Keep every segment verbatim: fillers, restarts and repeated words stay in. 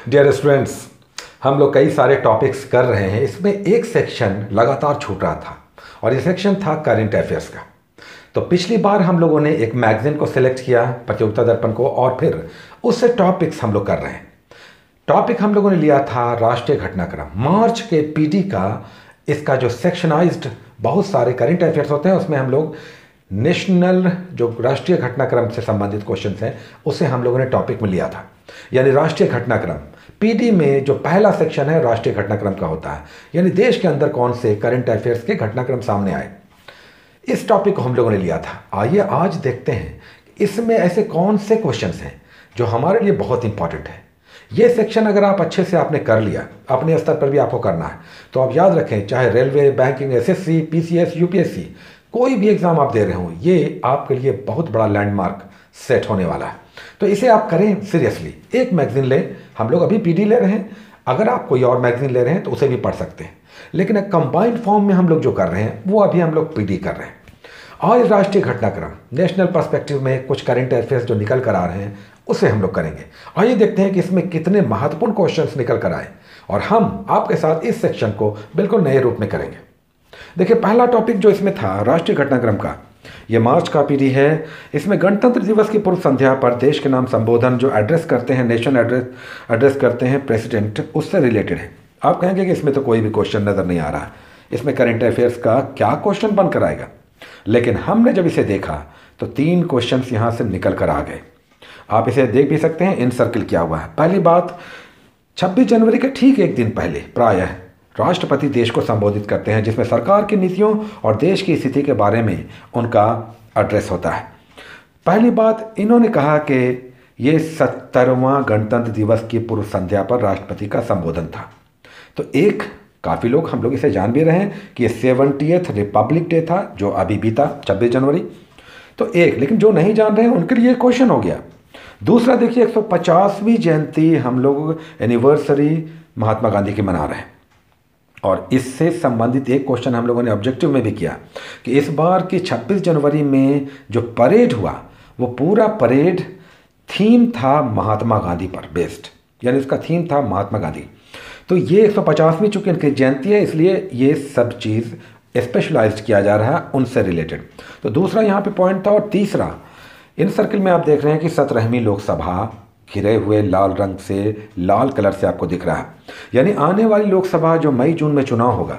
Dear students, हम लोग कई सारे टॉपिक्स कर रहे हैं। इसमें एक सेक्शन लगातार छूट रहा था और ये सेक्शन था करंट अफेयर्स का। तो पिछली बार हम लोगों ने एक मैगजीन को सिलेक्ट किया, प्रतियोगिता दर्पण को, और फिर उससे टॉपिक्स हम लोग कर रहे हैं। टॉपिक हम लोगों ने लिया था राष्ट्रीय घटनाक्रम। मार्च के पीडी का इसका जो सेक्शनाइज्ड बहुत सारे करंट अफेयर्स होते हैं, उसमें हम लोग नेशनल जो राष्ट्रीय घटनाक्रम से संबंधित क्वेश्चंस हैं उसे हम लोगों ने टॉपिक में लिया था। यानी राष्ट्रीय घटनाक्रम पीडी में जो पहला सेक्शन है राष्ट्रीय घटनाक्रम का होता है, यानी देश के अंदर कौन से करंट अफेयर्स के घटनाक्रम सामने आए, इस टॉपिक को हम लोगों ने लिया था। आइए आज देखते हैं इसमें ऐसे कौन से क्वेश्चंस हैं जो हमारे लिए बहुत इंपॉर्टेंट है। ये सेक्शन अगर आप अच्छे से आपने कर लिया, अपने स्तर पर भी आपको करना है, तो आप याद रखें, चाहे railway, banking, SSC, PCS, UPSC, कोई भी एग्जाम आप दे रहे हो, ये आपके लिए बहुत बड़ा लैंडमार्क सेट होने वाला है। तो इसे आप करें सीरियसली। एक मैगजीन लें, हम लोग अभी पीडी ले रहे हैं, अगर आप कोई और मैगजीन ले रहे हैं तो उसे भी पढ़ सकते हैं, लेकिन एक कंबाइंड फॉर्म में हम लोग जो कर रहे हैं वो अभी हम लोग पीडी कर रहे हैं। आज राष्ट्रीय घटनाक्रम नेशनल पर्सपेक्टिव में कुछ करंट अफेयर्स जो निकल कर आ रहे हैं उसे हम लोग करेंगे। आइए देखते हैं कि इसमें कितने महत्वपूर्ण क्वेश्चंस निकल कर आए और हम आपके साथ इस सेक्शन को बिल्कुल नए रूप में करेंगे। देखिए, पहला टॉपिक जो इसमें था राष्ट्रीय घटनाक्रम का, ये मार्च का पीडी है। इसमें गणतंत्र दिवस की पूर्व संध्या पर देश के नाम संबोधन जो एड्रेस करते हैं, नेशन एड्रेस एड्रेस करते हैं प्रेसिडेंट, उससे रिलेटेड है। आप कहेंगे कि इसमें तो कोई भी क्वेश्चन नज़र नहीं आ रहा, इसमें करंट अफेयर्स का क्या क्वेश्चन बनकर आएगा, लेकिन हमने जब इसे देखा तो तीन क्वेश्चन यहाँ से निकल कर आ गए। आप इसे देख भी सकते हैं, इन सर्किल किया हुआ है। पहली बात, छब्बीस जनवरी के ठीक एक दिन पहले प्रायः राष्ट्रपति देश को संबोधित करते हैं, जिसमें सरकार की नीतियों और देश की स्थिति के बारे में उनका एड्रेस होता है। पहली बात, इन्होंने कहा कि ये सत्तरवां गणतंत्र दिवस की पूर्व संध्या पर राष्ट्रपति का संबोधन था। तो एक, काफ़ी लोग हम लोग इसे जान भी रहे हैं कि ये सेवेंटियथ रिपब्लिक डे था जो अभी बीता छब्बीस जनवरी। तो एक, लेकिन जो नहीं जान रहे हैं उनके लिए क्वेश्चन हो गया। दूसरा देखिए, एक सौ पचासवीं जयंती हम लोग एनिवर्सरी महात्मा गांधी की मना रहे हैं, और इससे संबंधित एक क्वेश्चन हम लोगों ने ऑब्जेक्टिव में भी किया कि इस बार की छब्बीस जनवरी में जो परेड हुआ वो पूरा परेड थीम था महात्मा गांधी पर बेस्ड, यानी इसका थीम था महात्मा गांधी। तो ये एक सौ पचासवीं चूँकि इनकी जयंती है, इसलिए ये सब चीज़ स्पेशलाइज्ड किया जा रहा है उनसे रिलेटेड। तो दूसरा यहाँ पे पॉइंट था। और तीसरा, इन सर्किल में आप देख रहे हैं कि सत्रहवीं लोकसभा घिरे हुए लाल रंग से, लाल कलर से आपको दिख रहा है, यानी आने वाली लोकसभा जो मई जून में चुनाव होगा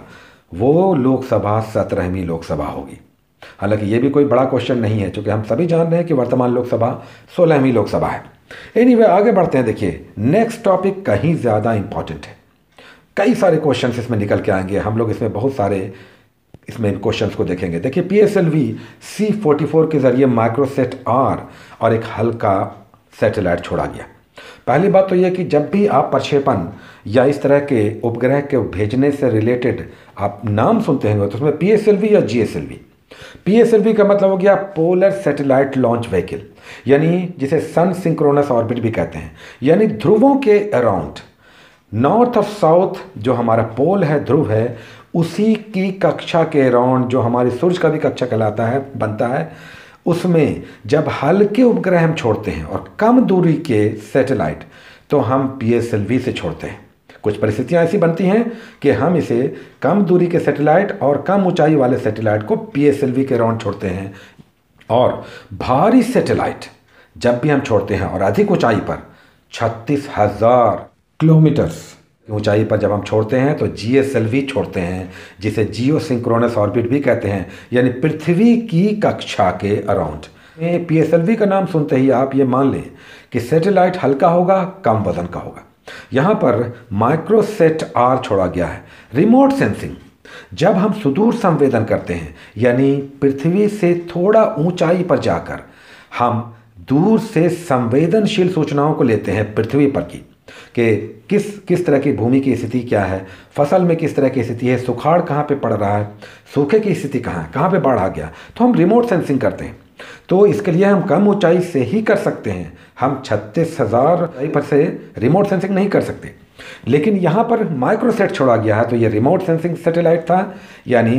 वो लोकसभा सत्रहवीं लोकसभा होगी। हालांकि ये भी कोई बड़ा क्वेश्चन नहीं है, क्योंकि हम सभी जान रहे हैं कि वर्तमान लोकसभा सोलहवीं लोकसभा है। एनीवे, आगे बढ़ते हैं। देखिए, नेक्स्ट टॉपिक कहीं ज़्यादा इंपॉर्टेंट है, कई सारे क्वेश्चन इसमें निकल के आएंगे। हम लोग इसमें बहुत सारे इसमें क्वेश्चंस को देखेंगे। देखिए, P S L V C forty four के जरिए माइक्रोसेट आर और एक हल्का सैटेलाइट छोड़ा गया। पहली बात तो यह कि जब भी आप प्रक्षेपण या इस तरह के उपग्रह के भेजने से रिलेटेड आप नाम सुनते हैं तो उसमें पी एस एल वी या G S L V. P S L V का मतलब हो गया पोलर सैटेलाइट लॉन्च व्हीकल, यानी जिसे सन सिंक्रोनस ऑर्बिट भी कहते हैं, यानी ध्रुवों के अराउंड, नॉर्थ ऑफ साउथ जो हमारा पोल है, ध्रुव है, उसी की कक्षा के अराउंड जो हमारी सूर्य का भी कक्षा कहलाता है, बनता है, उसमें जब हल्के उपग्रह हम छोड़ते हैं और कम दूरी के सैटेलाइट तो हम पी एस एल वी से छोड़ते हैं। कुछ परिस्थितियां ऐसी बनती हैं कि हम इसे कम दूरी के सैटेलाइट और कम ऊंचाई वाले सैटेलाइट को पी एस एल वी के अराउंड छोड़ते हैं, और भारी सैटेलाइट जब भी हम छोड़ते हैं और अधिक ऊंचाई पर छत्तीस हजार किलोमीटर्स ऊंचाई पर जब हम छोड़ते हैं तो जी एस एल वी छोड़ते हैं, जिसे जियो सिंक्रोनस ऑर्बिट भी कहते हैं, यानी पृथ्वी की कक्षा के around. P S L V का नाम सुनते ही आप ये मान लें कि सैटेलाइट हल्का होगा, कम वजन का होगा। यहाँ पर माइक्रोसेट आर छोड़ा गया है। रिमोट सेंसिंग, जब हम सुदूर संवेदन करते हैं, यानी पृथ्वी से थोड़ा ऊंचाई पर जाकर हम दूर से संवेदनशील सूचनाओं को लेते हैं पृथ्वी पर की, कि किस किस तरह की भूमि की स्थिति क्या है, फसल में किस तरह की स्थिति है, सुखाड़ कहाँ पे पड़ रहा है, सूखे की स्थिति कहाँ है, कहाँ पे बाढ़ आ गया, तो हम रिमोट सेंसिंग करते हैं। तो इसके लिए हम कम ऊंचाई से ही कर सकते हैं, हम छत्तीस हजार पर से रिमोट सेंसिंग नहीं कर सकते। लेकिन यहाँ पर माइक्रोसेट छोड़ा गया है, तो ये रिमोट सेंसिंग सैटेलाइट था, यानी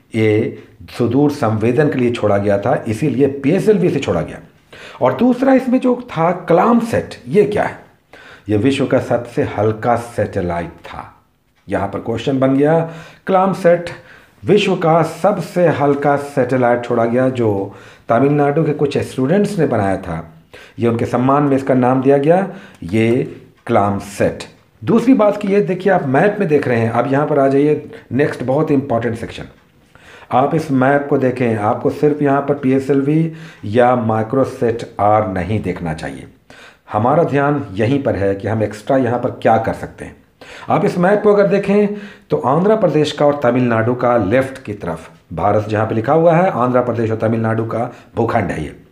ये सुदूर संवेदन के लिए छोड़ा गया था, इसीलिए पी एस एल वी से छोड़ा गया। और दूसरा इसमें जो था क्लाम सेट, ये क्या है? ये विश्व का सबसे हल्का सैटेलाइट था। यहाँ पर क्वेश्चन बन गया, क्लामसैट विश्व का सबसे हल्का सैटेलाइट छोड़ा गया जो तमिलनाडु के कुछ स्टूडेंट्स ने बनाया था। ये उनके सम्मान में इसका नाम दिया गया, ये क्लामसैट। दूसरी बात की ये देखिए, आप मैप में देख रहे हैं। अब यहाँ पर आ जाइए, नेक्स्ट बहुत इंपॉर्टेंट सेक्शन। आप इस मैप को देखें, आपको सिर्फ यहाँ पर पी एस एल वी या माइक्रोसेट आर नहीं देखना चाहिए। हमारा ध्यान यहीं पर है कि हम एक्स्ट्रा यहाँ पर क्या कर सकते हैं। आप इस मैप को अगर देखें तो आंध्र प्रदेश का और तमिलनाडु का लेफ्ट की तरफ भारत जहाँ पे लिखा हुआ है, आंध्र प्रदेश और तमिलनाडु का भूखंड है ये।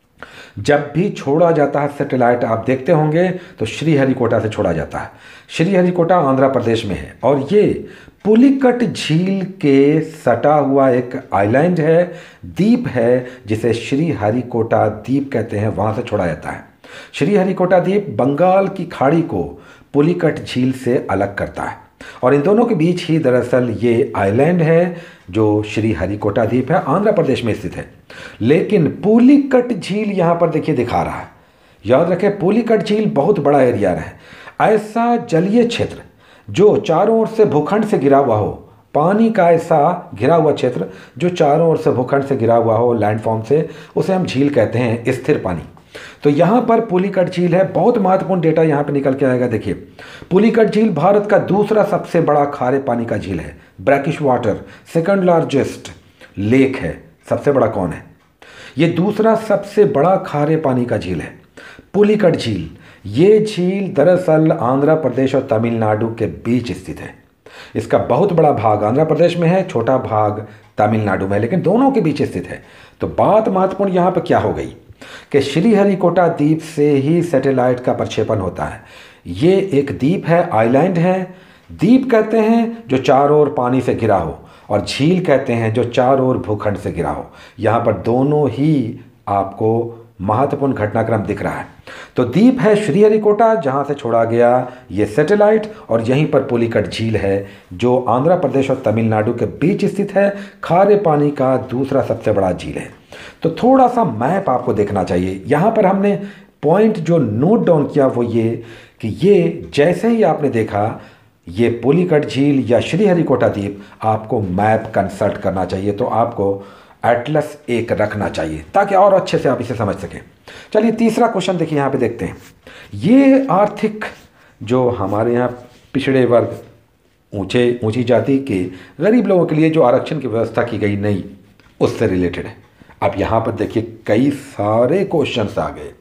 जब भी छोड़ा जाता है सैटेलाइट, आप देखते होंगे तो श्रीहरिकोटा से छोड़ा जाता है। श्रीहरिकोटा आंध्र प्रदेश में है और ये पुलिकट झील के सटा हुआ एक आइलैंड है, द्वीप है, जिसे श्रीहरिकोटा द्वीप कहते हैं, वहाँ से छोड़ा जाता है। श्रीहरिकोटा द्वीप बंगाल की खाड़ी को पुलिकट झील से अलग करता है और इन दोनों के बीच ही दरअसल ये आइलैंड है जो श्रीहरिकोटा द्वीप है, आंध्र प्रदेश में स्थित है। लेकिन पुलिकट झील यहाँ पर देखिए दिखा रहा है। याद रखें, पुलिकट झील बहुत बड़ा एरिया है, ऐसा जलीय क्षेत्र जो चारों ओर से भूखंड से घिरा हुआ हो, पानी का ऐसा घिरा हुआ क्षेत्र जो चारों ओर से भूखंड से घिरा हुआ हो लैंडफॉर्म से, उसे हम झील कहते हैं, स्थिर पानी। तो यहाँ पर पुलिकट झील है। बहुत महत्वपूर्ण डेटा यहाँ पे निकल के आएगा। देखिए, पुलिकट झील भारत का दूसरा सबसे बड़ा खारे पानी का झील है, brackish water, second largest lake है। सबसे बड़ा कौन है? ये दूसरा सबसे बड़ा खारे पानी का झील है, पुलिकट झील। ये झील दरअसल आंध्र प्रदेश और तमिलनाडु के बीच स्थित है। इसका बहुत बड़ा भाग आंध्र प्रदेश में है, छोटा भाग तमिलनाडु में, लेकिन दोनों के बीच स्थित है। तो बात महत्वपूर्ण यहाँ पर क्या हो गई कि श्रीहरिकोटा द्वीप से ही सैटेलाइट का प्रक्षेपण होता है। ये एक द्वीप है, आइलैंड है। द्वीप कहते हैं जो चारों ओर पानी से घिरा हो, और झील कहते हैं जो चारों ओर भूखंड से घिरा हो। यहाँ पर दोनों ही आपको महत्वपूर्ण घटनाक्रम दिख रहा है। तो द्वीप है श्रीहरिकोटा जहाँ से छोड़ा गया ये सैटेलाइट, और यहीं पर पुलिकट झील है जो आंध्र प्रदेश और तमिलनाडु के बीच स्थित है, खारे पानी का दूसरा सबसे बड़ा झील है। तो थोड़ा सा मैप आपको देखना चाहिए। यहाँ पर हमने पॉइंट जो नोट डाउन किया वो ये कि ये जैसे ही आपने देखा ये पुलिकट झील या श्रीहरिकोटा द्वीप, आपको मैप कंसल्ट करना चाहिए। तो आपको एटलस एक रखना चाहिए ताकि और अच्छे से आप इसे समझ सकें। चलिए तीसरा क्वेश्चन देखिए, यहाँ पे देखते हैं। ये आर्थिक जो हमारे यहाँ पिछड़े वर्ग, ऊंचे ऊंची जाति के गरीब लोगों के लिए जो आरक्षण की व्यवस्था की गई नई, उससे रिलेटेड है। अब यहाँ पर देखिए कई सारे क्वेश्चंस आ गए।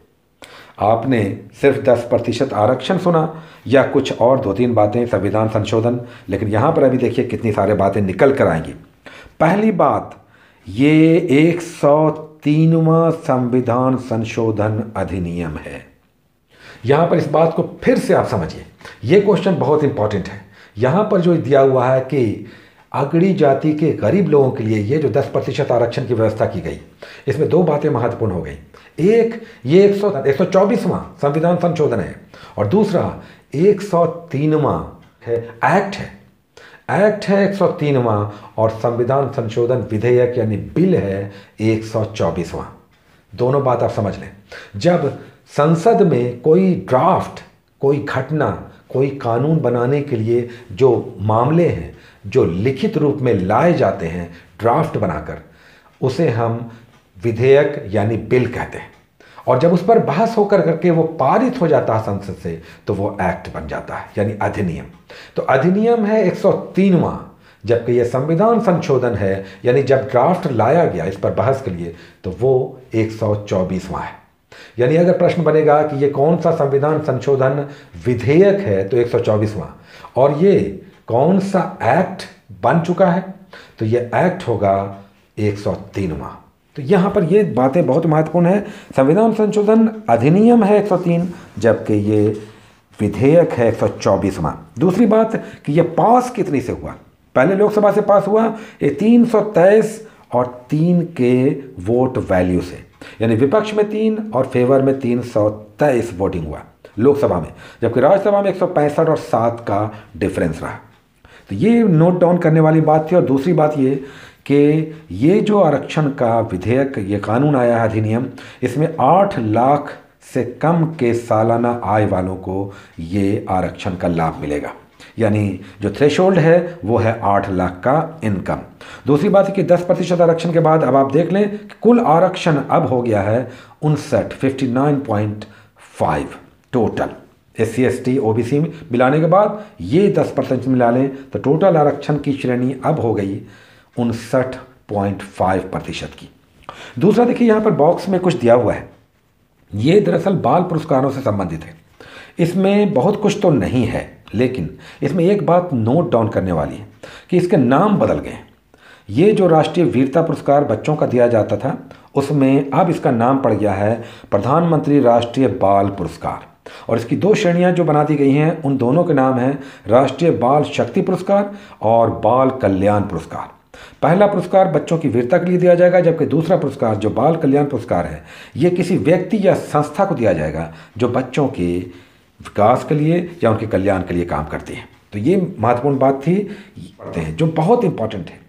आपने सिर्फ दस प्रतिशत आरक्षण सुना या कुछ और दो तीन बातें, संविधान संशोधन, लेकिन यहाँ पर अभी देखिए कितनी सारी बातें निकल कर आएंगी। पहली बात, ये एक सौ तीनवां संविधान संशोधन अधिनियम है। यहाँ पर इस बात को फिर से आप समझिए, ये क्वेश्चन बहुत इंपॉर्टेंट है। यहाँ पर जो दिया हुआ है कि अगड़ी जाति के गरीब लोगों के लिए ये जो दस प्रतिशत आरक्षण की व्यवस्था की गई, इसमें दो बातें महत्वपूर्ण हो गई। एक, ये एक सौ एक सौ चौबीसवां संविधान संशोधन है, और दूसरा एक सौ तीनवां है एक्ट है एक्ट है एक सौ तीनवां, और संविधान संशोधन विधेयक यानी बिल है एक सौ चौबीसवां। दोनों बात आप समझ लें। जब संसद में कोई ड्राफ्ट, कोई घटना, कोई कानून बनाने के लिए जो मामले हैं जो लिखित रूप में लाए जाते हैं ड्राफ्ट बनाकर, उसे हम विधेयक यानी बिल कहते हैं। और जब उस पर बहस होकर करके वो पारित हो जाता है संसद से, तो वो एक्ट बन जाता है यानी अधिनियम। तो अधिनियम है एक सौ तीनवां, जबकि ये संविधान संशोधन है यानी जब ड्राफ्ट लाया गया इस पर बहस के लिए, तो वो एक सौ चौबीसवां है। यानी अगर प्रश्न बनेगा कि ये कौन सा संविधान संशोधन विधेयक है, तो एक सौ चौबीसवां, और ये कौन सा एक्ट बन चुका है, तो ये एक्ट होगा एक सौ तीनवां। तो यहाँ पर ये बातें बहुत महत्वपूर्ण है। संविधान संशोधन अधिनियम है एक सौ तीन, जबकि ये विधेयक है एक सौ चौबीसवां। दूसरी बात कि ये पास कितनी से हुआ, पहले लोकसभा से पास हुआ ये तीन सौ तेईस और तीन के वोट वैल्यू से, यानी विपक्ष में तीन और फेवर में तीन सौ तेईस वोटिंग हुआ लोकसभा में, जबकि राज्यसभा में एक सौ पैंसठ और सात का डिफरेंस रहा। तो ये नोट डाउन करने वाली बात थी। और दूसरी बात ये कि ये जो आरक्षण का विधेयक, ये कानून आया है अधिनियम, इसमें आठ लाख से कम के सालाना आय वालों को ये आरक्षण का लाभ मिलेगा। यानी जो थ्रेशोल्ड है वो है आठ लाख का इनकम। दूसरी बात है कि दस प्रतिशत आरक्षण के बाद अब आप देख लें कि कुल आरक्षण अब हो गया है उनसठ fifty nine point five total. S C S T O B C मिलाने के बाद ये दस परसेंट मिला लें तो टोटल आरक्षण की श्रेणी अब हो गई उनसठ पॉइंट फाइव प्रतिशत की। दूसरा देखिए यहाँ पर बॉक्स में कुछ दिया हुआ है, ये दरअसल बाल पुरस्कारों से संबंधित है। इसमें बहुत कुछ तो नहीं है, लेकिन इसमें एक बात नोट डाउन करने वाली है कि इसके नाम बदल गए। ये जो राष्ट्रीय वीरता पुरस्कार बच्चों का दिया जाता था उसमें अब इसका नाम पड़ गया है प्रधानमंत्री राष्ट्रीय बाल पुरस्कार, और इसकी दो श्रेणियां जो बना दी गई हैं उन दोनों के नाम हैं राष्ट्रीय बाल शक्ति पुरस्कार और बाल कल्याण पुरस्कार। पहला पुरस्कार बच्चों की वीरता के लिए दिया जाएगा, जबकि दूसरा पुरस्कार जो बाल कल्याण पुरस्कार है ये किसी व्यक्ति या संस्था को दिया जाएगा जो बच्चों के विकास के लिए या उनके कल्याण के लिए काम करती है। तो ये महत्वपूर्ण बात थी, पढ़ते हैं जो बहुत इंपॉर्टेंट है।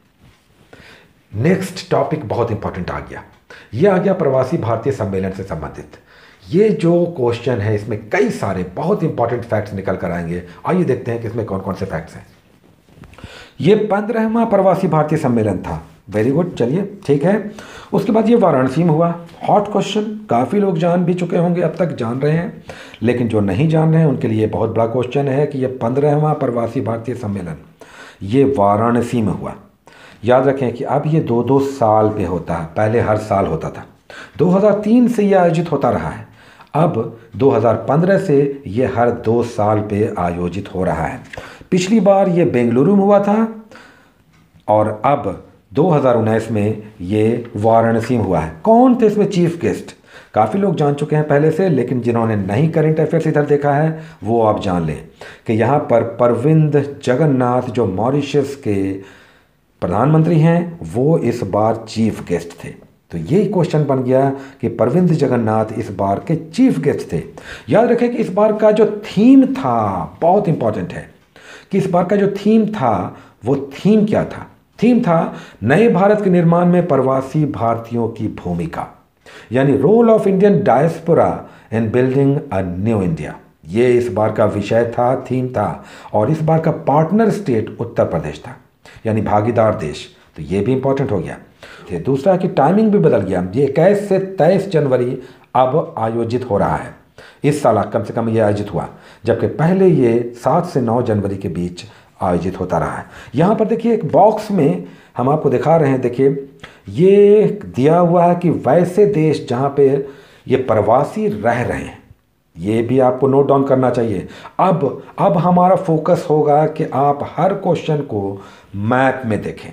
नेक्स्ट टॉपिक बहुत इंपॉर्टेंट आ गया, ये आ गया प्रवासी भारतीय सम्मेलन से संबंधित। ये जो क्वेश्चन है इसमें कई सारे बहुत इंपॉर्टेंट फैक्ट्स निकल कर आएंगे। आइए देखते हैं कि इसमें कौन कौन से फैक्ट्स हैं। ये पंद्रहवां प्रवासी भारतीय सम्मेलन था। वेरी गुड, चलिए ठीक है। उसके बाद ये वाराणसी में हुआ। हॉट क्वेश्चन, काफ़ी लोग जान भी चुके होंगे, अब तक जान रहे हैं, लेकिन जो नहीं जान रहे हैं उनके लिए बहुत बड़ा क्वेश्चन है कि ये पंद्रहवां प्रवासी भारतीय सम्मेलन ये वाराणसी में हुआ। याद रखें कि अब ये दो दो साल पे होता है, पहले हर साल होता था। दो हज़ार तीन से ये आयोजित होता रहा है, अब दो हज़ार पंद्रह से ये हर दो साल पे आयोजित हो रहा है। पिछली बार ये बेंगलुरु में हुआ था और अब दो हज़ार उन्नीस में ये वाराणसी में हुआ है। कौन थे इसमें चीफ गेस्ट? काफ़ी लोग जान चुके हैं पहले से, लेकिन जिन्होंने नहीं करंट अफेयर्स इधर देखा है वो आप जान लें कि यहाँ पर परविंद जगन्नाथ जो मॉरिशस के प्रधानमंत्री हैं वो इस बार चीफ गेस्ट थे। तो ये क्वेश्चन बन गया कि परविंद जगन्नाथ इस बार के चीफ गेस्ट थे। याद रखें कि इस बार का जो थीम था बहुत इंपॉर्टेंट है कि इस बार का जो थीम था वो थीम क्या था? थीम था नए भारत के निर्माण में प्रवासी भारतीयों की भूमिका, यानी role of Indian diaspora in building a new India. ये इस बार का विषय था, थीम था, और इस बार का पार्टनर स्टेट उत्तर प्रदेश था, यानी भागीदार देश। तो ये भी इंपॉर्टेंट हो गया। दूसरा कि टाइमिंग भी बदल गया, ये इक्कीस से तेईस जनवरी अब आयोजित हो रहा है। इस साल कम से कम ये आयोजित हुआ, जबकि पहले ये सात से नौ जनवरी के बीच आयोजित होता रहा है। यहाँ पर देखिए एक बॉक्स में हम आपको दिखा रहे हैं, देखिए ये दिया हुआ है कि वैसे देश जहाँ पे ये प्रवासी रह रहे हैं, ये भी आपको नोट डाउन करना चाहिए। अब अब हमारा फोकस होगा कि आप हर क्वेश्चन को मैप में देखें।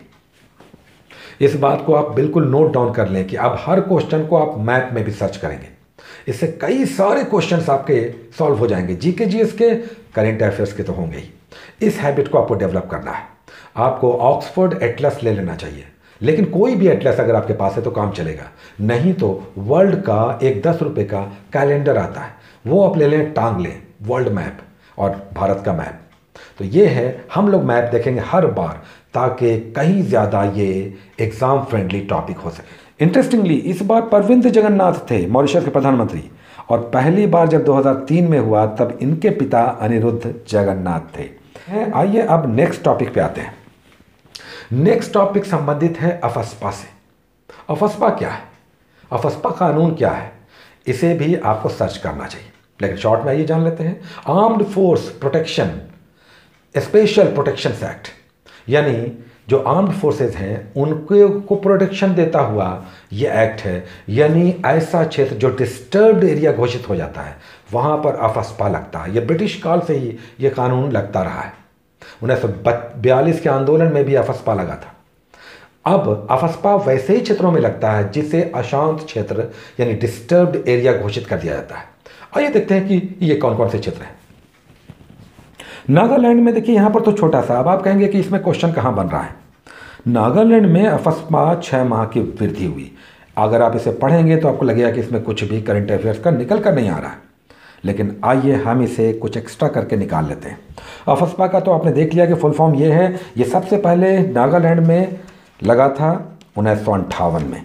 इस बात को आप बिल्कुल नोट डाउन कर लें कि अब हर क्वेश्चन को आप मैप में भी सर्च करेंगे। इससे कई सारे क्वेश्चंस आपके सॉल्व हो जाएंगे, जीके जीएस के, करंट अफेयर्स के तो होंगे ही। इस हैबिट को आपको डेवलप करना है। आपको ऑक्सफोर्ड एटलस ले लेना चाहिए, लेकिन कोई भी एटलस अगर आपके पास है तो काम चलेगा, नहीं तो वर्ल्ड का एक दस रुपये का कैलेंडर आता है, वो आप ले लें, टांग लें, वर्ल्ड मैप और भारत का मैप। तो ये है, हम लोग मैप देखेंगे हर बार ताकि कहीं ज़्यादा ये एग्ज़ाम फ्रेंडली टॉपिक हो सके। इंटरेस्टिंगली इस बार परविंद जगन्नाथ थे मॉरिशस के प्रधानमंत्री, और पहली बार जब दो हज़ार तीन में हुआ तब इनके पिता अनिरुद्ध जगन्नाथ थे। आइए अब नेक्स्ट टॉपिक पे आते हैं। नेक्स्ट टॉपिक संबंधित है अफस्पा से। अफस्पा क्या है? अफस्पा कानून क्या है? इसे भी आपको सर्च करना चाहिए, लेकिन शॉर्ट में आइए जान लेते हैं। Armed force protection special protection act, यानी जो आर्म्ड फोर्सेस हैं उनको को प्रोटेक्शन देता हुआ ये एक्ट है। यानी ऐसा क्षेत्र जो डिस्टर्ब्ड एरिया घोषित हो जाता है वहाँ पर अफस्पा लगता है। ये ब्रिटिश काल से ही ये कानून लगता रहा है। उन्नीस सौ बयालीस के आंदोलन में भी अफस्पा लगा था। अब अफस्पा वैसे ही क्षेत्रों में लगता है जिसे अशांत क्षेत्र यानी डिस्टर्ब्ड एरिया घोषित कर दिया जाता है। आइए देखते हैं कि ये कौन कौन से क्षेत्र हैं। नागालैंड में देखिए यहाँ पर तो छोटा सा, अब आप कहेंगे कि इसमें क्वेश्चन कहाँ बन रहा है। नागालैंड में अफस्पा छः माह की वृद्धि हुई। अगर आप इसे पढ़ेंगे तो आपको लगेगा कि इसमें कुछ भी करंट अफेयर्स का निकल कर नहीं आ रहा है, लेकिन आइए हम इसे कुछ एक्स्ट्रा करके निकाल लेते हैं। अफस्पा का तो आपने देख लिया कि फुल फॉर्म ये है। ये सबसे पहले नागालैंड में लगा था उन्नीस सौ अंठावन में।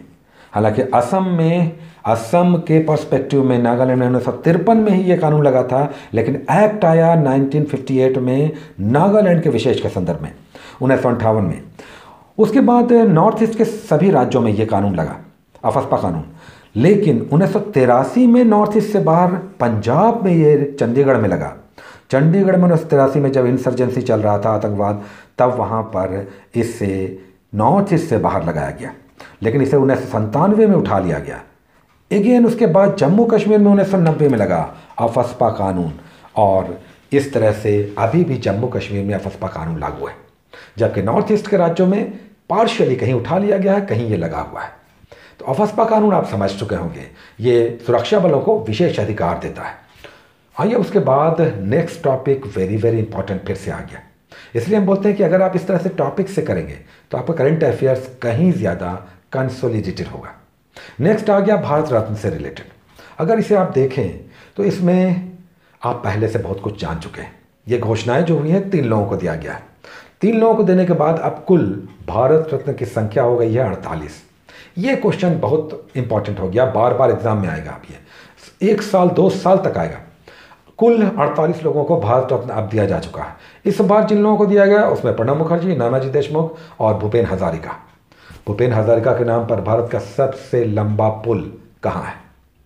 हालांकि असम में असम के पर्सपेक्टिव में नागालैंड में उन्नीस सौ तिरपन में ही ये कानून लगा था, लेकिन एक्ट आया नाइनटीन फिफ्टी एट में नागालैंड के विशेष के संदर्भ में उन्नीस सौ अंठावन में। उसके बाद नॉर्थ ईस्ट के सभी राज्यों में ये कानून लगा, अफस्पा कानून। लेकिन उन्नीस सौ तिरासी में नॉर्थ ईस्ट से बाहर पंजाब में ये चंडीगढ़ में लगा। चंडीगढ़ में उन्नीस सौ तिरासी में जब इंसर्जेंसी चल रहा था, आतंकवाद, तब वहाँ पर इससे नॉर्थ ईस्ट से बाहर लगाया गया, लेकिन इसे उन्नीस सौ संतानवे में उठा लिया गया। अगेन उसके बाद जम्मू कश्मीर में उन्नीस सौ नब्बे में लगा अफस्पा कानून, और इस तरह से अभी भी जम्मू कश्मीर में अफस्पा कानून लागू है, जबकि नॉर्थ ईस्ट के राज्यों में पार्शियली कहीं उठा लिया गया है, कहीं ये लगा हुआ है। तो अफस्पा कानून आप समझ चुके होंगे, ये सुरक्षा बलों को विशेष अधिकार देता है। आइए उसके बाद next topic very very important फिर से आ गया, इसलिए हम बोलते हैं कि अगर आप इस तरह से टॉपिक से करेंगे तो आपका करंट अफेयर्स कहीं ज़्यादा कंसोलिडेटेड होगा। नेक्स्ट आ गया भारत रत्न से रिलेटेड। अगर इसे आप देखें तो इसमें आप पहले से बहुत कुछ जान चुके हैं। ये घोषणाएं जो हुई हैं तीन लोगों को दिया गया है। तीन लोगों को देने के बाद अब कुल भारत रत्न की संख्या हो गई है अड़तालीस। ये क्वेश्चन बहुत इंपॉर्टेंट हो गया, बार बार एग्जाम में आएगा। अब ये एक साल दो साल तक आएगा। कुल अड़तालीस लोगों को भारत रत्न अब दिया जा चुका है। इस बार जिन लोगों को दिया गया उसमें प्रणब मुखर्जी, नानाजी देशमुख और भूपेन हजारिका। भूपेन हजारिका के नाम पर भारत का सबसे लंबा पुल कहाँ है?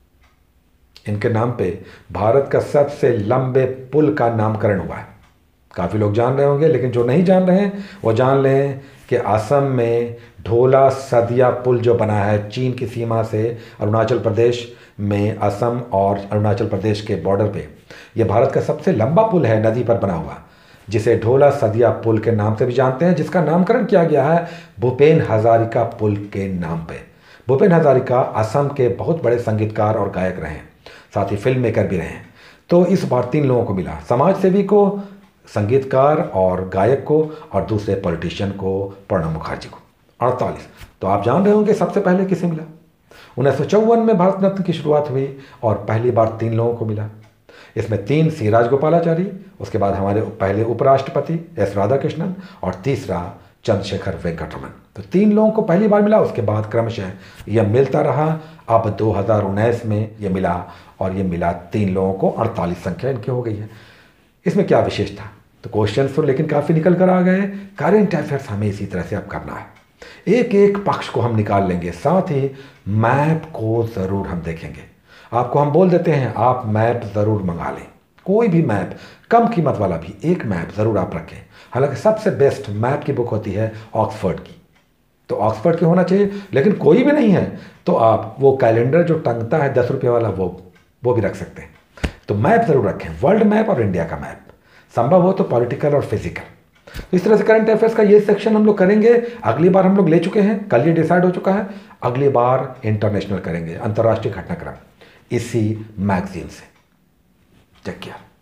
इनके नाम पे भारत का सबसे लंबे पुल का नामकरण हुआ है। काफ़ी लोग जान रहे होंगे, लेकिन जो नहीं जान रहे हैं वो जान लें कि असम में ढोला सदिया पुल जो बना है चीन की सीमा से अरुणाचल प्रदेश में, असम और अरुणाचल प्रदेश के बॉर्डर पे, ये भारत का सबसे लंबा पुल है नदी पर बना हुआ, जिसे ढोला सदिया पुल के नाम से भी जानते हैं, जिसका नामकरण किया गया है भूपेन हजारिका पुल के नाम पे। भूपेन हजारिका असम के बहुत बड़े संगीतकार और गायक रहे हैं, साथ ही फिल्म मेकर भी रहे हैं। तो इस बार तीन लोगों को मिला, समाज सेवी को, संगीतकार और गायक को, और दूसरे पॉलिटिशियन को प्रणब मुखर्जी को। अड़तालीस। तो आप जान रहे होंगे सबसे पहले किसे मिला? उन्नीस सौ चौवन में भारत रत्न की शुरुआत हुई और पहली बार तीन लोगों को मिला। इसमें तीन सी राजगोपालाचारी, उसके बाद हमारे पहले उपराष्ट्रपति एस राधाकृष्णन, और तीसरा चंद्रशेखर वेंकटरमन। तो तीन लोगों को पहली बार मिला, उसके बाद क्रमशः यह मिलता रहा। अब दो हज़ार उन्नीस में ये मिला, और ये मिला तीन लोगों को, अड़तालीस संख्या इनकी हो गई है। इसमें क्या विशेष था? तो क्वेश्चन तो लेकिन काफ़ी निकल कर आ गए। करेंट अफेयर्स हमें इसी तरह से अब करना है, एक एक पक्ष को हम निकाल लेंगे, साथ ही मैप को ज़रूर हम देखेंगे। आपको हम बोल देते हैं आप मैप ज़रूर मंगा लें, कोई भी मैप, कम कीमत वाला भी एक मैप ज़रूर आप रखें। हालांकि सबसे बेस्ट मैप की बुक होती है ऑक्सफोर्ड की, तो ऑक्सफोर्ड की होना चाहिए। लेकिन कोई भी नहीं है तो आप वो कैलेंडर जो टंगता है दस रुपये वाला, वो वो भी रख सकते हैं। तो मैप ज़रूर रखें, वर्ल्ड मैप और इंडिया का मैप, संभव हो तो पॉलिटिकल और फिजिकल। तो इस तरह से करंट अफेयर्स का ये सेक्शन हम लोग करेंगे। अगली बार हम लोग ले चुके हैं, कल ये डिसाइड हो चुका है, अगली बार इंटरनेशनल करेंगे, अंतर्राष्ट्रीय घटनाक्रम, इसी मैगजीन से। Take care.